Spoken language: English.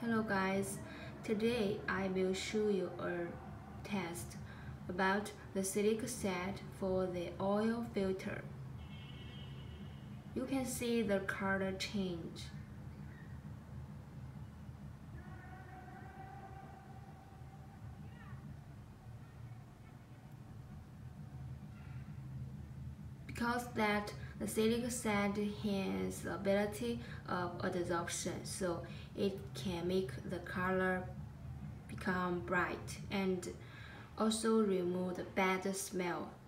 Hello guys, today I will show you a test about the silica set for the oil filter. You can see the color change. Because that the silica set has the ability of adsorption, so it can make the color become bright and also remove the bad smell